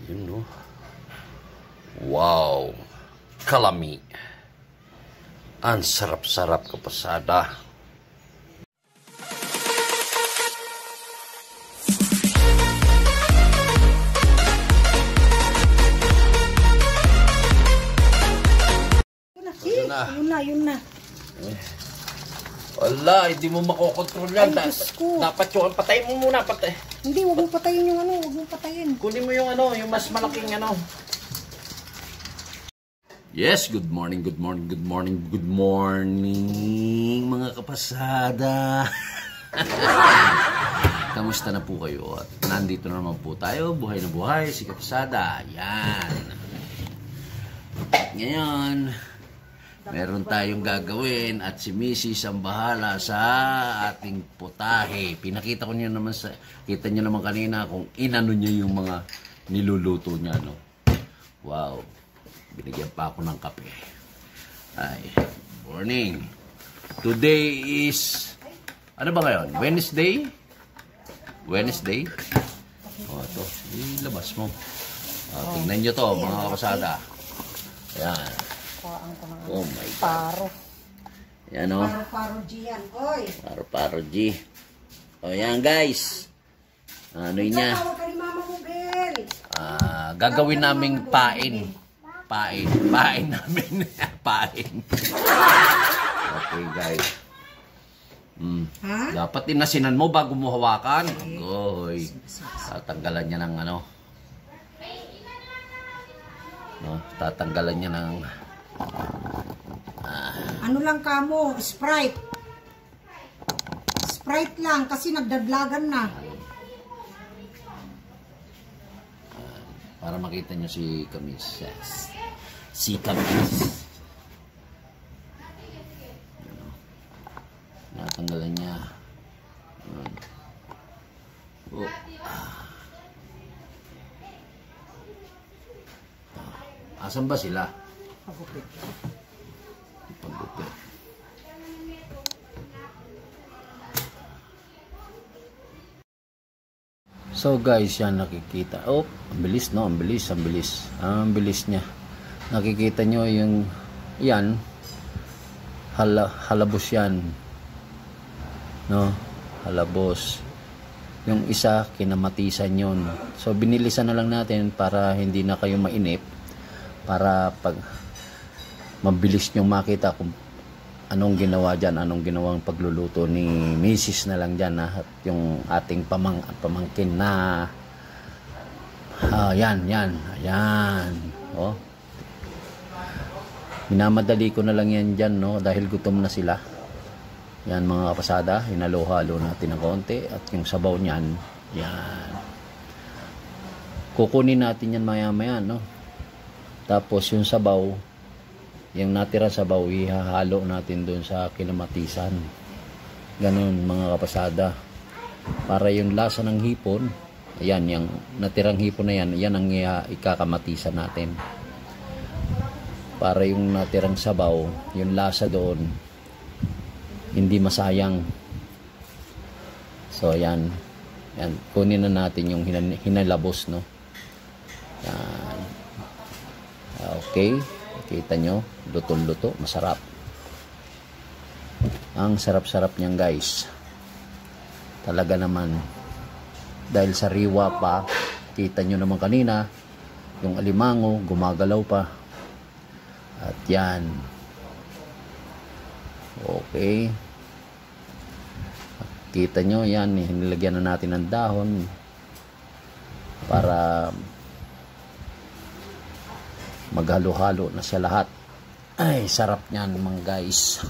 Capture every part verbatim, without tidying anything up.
Yun, no? Wow! Kalami! Ang sarap-sarap, kapasada! Yun na, yun na, yun na. Eh. Wala, hindi mo makokontrol yan. Ay, Diyos ko. Dapat yung patayin mo muna. Patay. Hindi, wag mo patayin yung ano, wag mo patayin. Kunin mo yung ano, yung mas malaking ano. Yes, good morning, good morning, good morning, good morning, mga kapasada. Kamusta na po kayo? At nandito na naman po tayo, buhay na buhay, si Kapasada. Yan. Ngayon, meron tayong gagawin at si Missus ang bahala sa ating potahe. Pinakita ko niyo naman sa, kita niyo naman kanina kung inano niya yung mga niluluto niya, no? Wow. Binigyan pa ako ng kape. Ay, morning. Today is, ano ba ngayon? Wednesday? Wednesday? O, ito. Ilabas mo. O, tingnan nyo to, mga kapasada. Ayan. Oh my God. Paro. Yan o. Paro-paro G yan, oy. Paro-paro G. O yan guys. Ano yun niya? Ah, gagawin naming pain. Pain. Pain namin. Pain. Okay guys. Mm. Ha? Dapat inasinan mo bago mo hawakan. Goy. Tatanggalan niya ng ano. No, tatanggalan niya ng Ano lang kamo, Sprite. Sprite lang kasi nagdadlagan na. uh, para makita nyo si Kamis. Yes. Si Kamis. Ano, natanggalan niya. Oh. Ah. Asan ba sila? Pagupit. Pagupit. So guys, yan nakikita. Oh, ang bilis no, ang bilis, ang bilis. Ang bilis niya. Nakikita nyo yung yan. Hala, halabos yan. No, halabos. Yung isa kinamatisan yun. So binilisan na lang natin para hindi na kayo mainip. Para pag mabilis nyong makita kung anong ginawa dyan, anong ginawang pagluluto ni Missus na lang dyan, ha? At yung ating pamang, pamangkin na ah, yan, yan, yan, oh. Minamadali ko na lang yan dyan, no? Dahil gutom na sila. Yan mga kapasada, hinalo-halo natin ng konti at yung sabaw niyan, yan. Kukunin natin yan maya-maya, no? Tapos yung sabaw, yung natira sabaw, ihahalo natin doon sa kinamatisan. Ganun mga kapasada. Para yung lasa ng hipon, ayan, yung natirang hipon na yan, yan ang ikakamatisan natin. Para yung natirang sabaw, yung lasa doon, hindi masayang. So ayan, yan, kunin na natin yung hinalabos, no? Yan. Okay, kita nyo, luto-luto, masarap. Ang sarap-sarap niyan guys. Talaga naman. Dahil sa riwa pa, kita nyo naman kanina, yung alimango, gumagalaw pa. At yan. Okay. Kita nyo, yan, nilagyan na natin ng dahon para maghalo-halo na siya lahat. Ay, sarap niyan mga guys.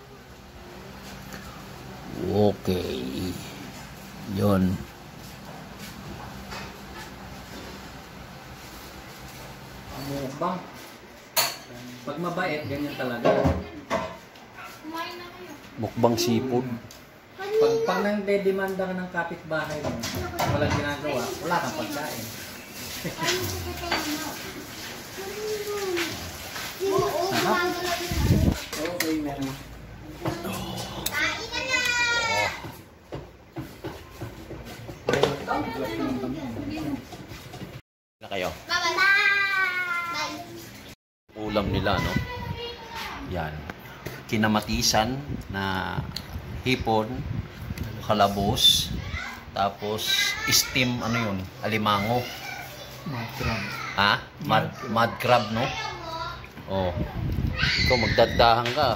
Okay. Yun. Mukbang. Pag mabait, ganyan talaga. Mukbang seafood. Pag, pag nang-demanda ka ng kapitbahay mo, walang ginagawa, wala kang pagkain. Okay, meron. kayo. Bye bye. Ulam nila, no? Yan. Kinamatisan na hipon, halabos, tapos steam, ano yun? Alimango. Matram. Ha? Mud, mud crab, no? Oh. Ikaw, magdadahan ka.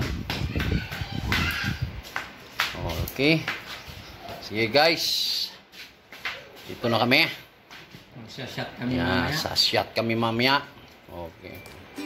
Okay. Sige, guys. Dito na kami. Magsashot kami Yeah, mamaya. sa shot kami mamaya. Okay.